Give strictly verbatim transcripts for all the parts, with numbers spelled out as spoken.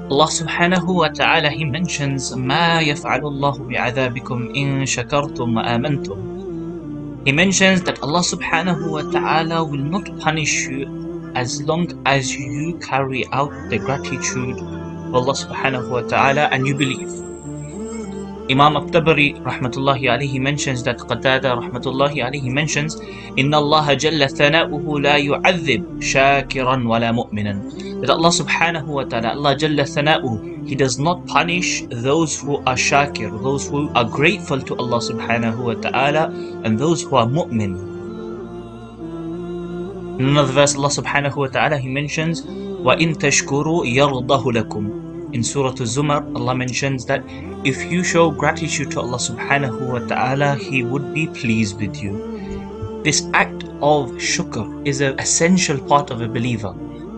Allah subhanahu wa ta'ala, He mentions مَا يَفْعَلُ اللَّهُ بِعَذَابِكُمْ إِن شَكَرْتُمْ وَآمَنْتُمْ. He mentions that Allah subhanahu wa ta'ala will not punish you as long as you carry out the gratitude of Allah subhanahu wa ta'ala and you believe. Imam At-Tabari rahmatullahi alayhi mentions that Qatada rahmatullahi alayhi mentions Inna Allah jalla thana'uhu la yu'adhib shakiran wala mu'minan. That Allah subhanahu wa ta'ala, Allah jalla thana'uhu, He does not punish those who are shakir, those who are grateful to Allah subhanahu wa ta'ala, and those who are mu'min. In another verse, Allah subhanahu wa ta'ala, He mentions وَإِن تَشْكُرُوا يَرْضَهُ لَكُمْ. In Surah Al-Zumar, Allah mentions that if you show gratitude to Allah subhanahu wa ta'ala, He would be pleased with you. This act of shukr is an essential part of a believer.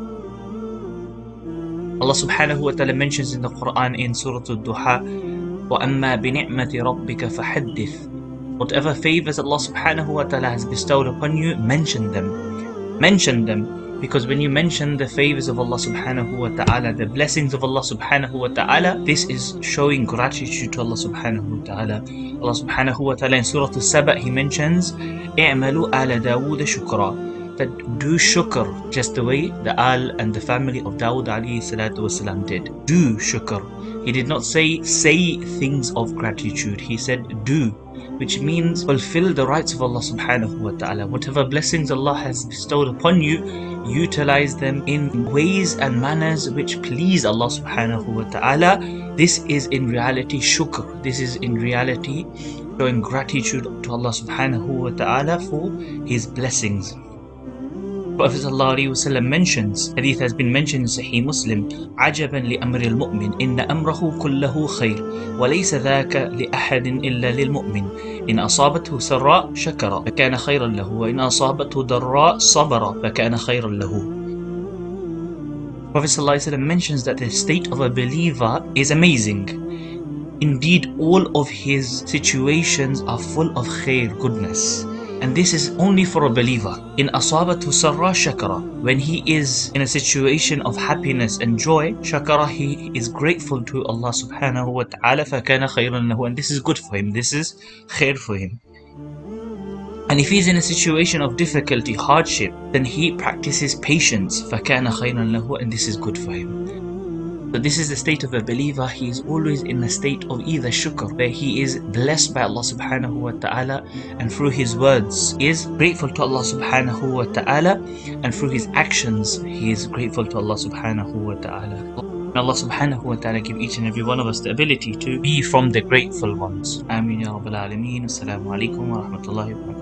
Allah subhanahu wa ta'ala mentions in the Quran in Surah Al-Duha, وَأَمَّا بِنِعْمَةِ رَبِّكَ فَحَدِّثْ. Whatever favors Allah subhanahu wa ta'ala has bestowed upon you, mention them. Mention them. Because when you mention the favors of Allah subhanahu wa ta'ala, the blessings of Allah subhanahu wa ta'ala, this is showing gratitude to Allah subhanahu wa ta'ala. Allah subhanahu wa ta'ala in Surah Al-Saba, He mentions اعملوا آل داود شكرا. That do shukr just the way the Al and the family of Dawood alayhi salatu wasalam did. Do shukr. He did not say say things of gratitude. He said do, which means fulfill the rights of Allah subhanahu wa ta'ala. Whatever blessings Allah has bestowed upon you, utilize them in ways and manners which please Allah subhanahu wa ta'ala. This is in reality shukr. This is in reality showing gratitude to Allah subhanahu wa ta'ala for His blessings. Prophet ﷺ mentions, hadith has been mentioned in Sahih Muslim, عَجَبًا لِأَمْرِ الْمُؤْمِنِ إِنَّ أَمْرَهُ كُلَّهُ خَيْرٌ وَلَيْسَ ذَاكَ لِأَحَدٍ إِلَّا لِلْمُؤْمِنِ إِنْ أَصَابَتْهُ سَرَّاء شَكَرَ فَكَانَ خَيْرًا لَهُ وَإِنْ أَصَابَتْهُ ضَرَّاء صَبَرَ فَكَانَ خَيْرًا لَهُ. Prophet ﷺ mentions that the state of a believer is amazing. Indeed, all of his situations are full of khair, goodness. And this is only for a believer. In asabatu sarra shakara, when he is in a situation of happiness and joy, shakara, he is grateful to Allah subhanahu wa ta'ala, fakana khayran lahu, and this is good for him, this is khair for him. And if he is in a situation of difficulty, hardship, then he practices patience, fakana khayran lahu, and this is good for him. So this is the state of a believer. He is always in a state of either shukr, where he is blessed by Allah subhanahu wa ta'ala, and through his words he is grateful to Allah subhanahu wa ta'ala, and through his actions he is grateful to Allah subhanahu wa ta'ala. May Allah subhanahu wa ta'ala give each and every one of us the ability to be from the grateful ones. Ameen ya Rabbil Alameen. Assalamu alaikum wa rahmatullahi wa barakatuh.